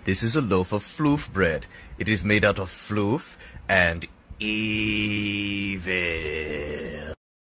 This is a loaf of floof bread. It is made out of floof and evil.